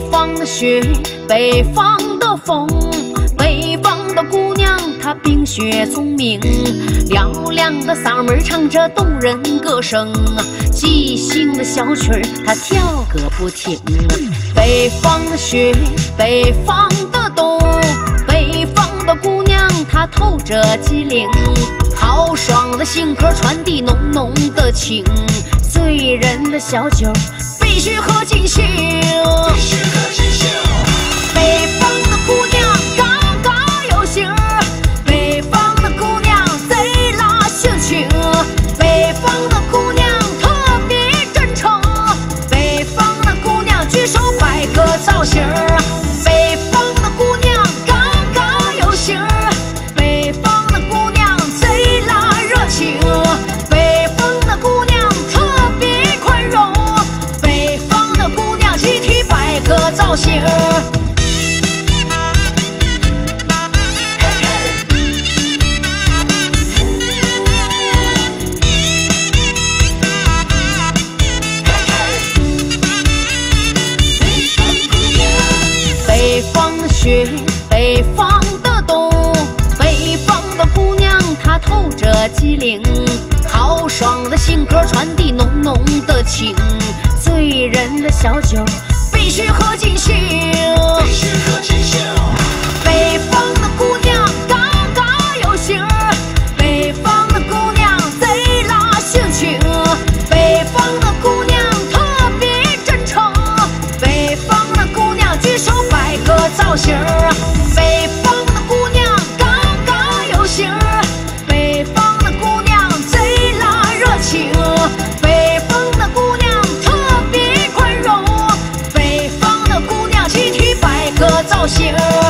方的雪，北方的风，北方的姑娘她冰雪聪明，嘹亮的嗓门唱着动人歌声，即兴的小曲儿她跳个不停。北方的雪，北方的冬，北方的姑娘她透着机灵，豪爽的性格传递浓浓的情，醉人的小酒必须喝尽兴。北方的姑娘嘎嘎有型，北方的姑娘贼拉性情，北方的姑娘特别真诚，北方的姑娘举手摆个造型。北方的姑娘嘎嘎有型，北方的姑娘贼拉热情，北方的姑娘特别宽容，北方的姑娘集体摆个造型。北方的雪，北方的冬，北方的姑娘她透着机灵，豪爽的性格传递浓浓的情，醉人的小酒必须喝尽兴。北方的姑娘嘎嘎有型，北方的姑娘贼拉性情，北方的姑娘特别真诚，北方的姑娘举手摆个造型。北方的姑娘嘎嘎有型，北方的姑娘贼拉热情，北方的姑娘特别宽容，北方的姑娘集体摆个造型。